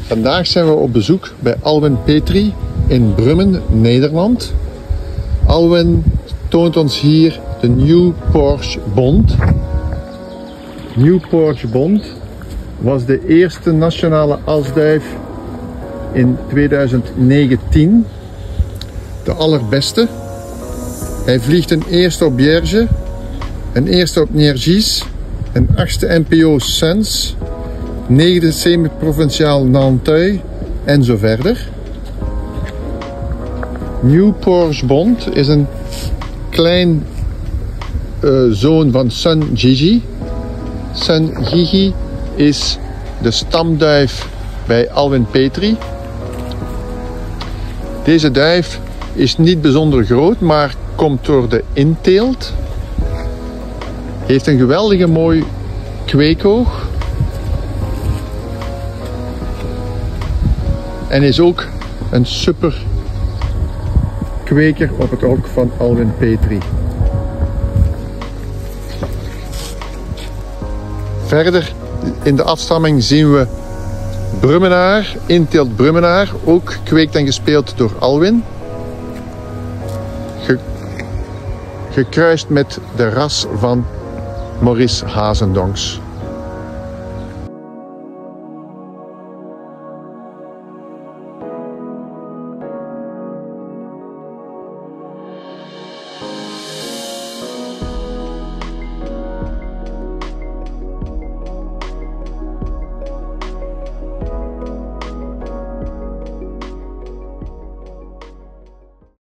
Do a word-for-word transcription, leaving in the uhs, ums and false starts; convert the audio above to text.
Vandaag zijn we op bezoek bij Alwin Petri in Brummen, Nederland. Alwin toont ons hier de New Porsche Bond. New Porsche Bond was de eerste nationale asduif in tweeduizend negentien. De allerbeste. Hij vliegt een eerste op Bierge, een eerste op Nergis, een achtste N P O Sens, negende semi-provinciaal Nanteuil en zo verder. New Porsche Bond is een klein uh, zoon van Sun Gigi. Sun Gigi is de stamduif bij Alwin Petri. Deze duif is niet bijzonder groot, maar komt door de inteelt. Heeft een geweldige mooi kweekoog. En is ook een super kweker op het hok van Alwin Petri. Verder in de afstamming zien we Brummenaar, inteelt Brummenaar, ook gekweekt en gespeeld door Alwin. Ge gekruist met de ras van Maurice Hazendonks.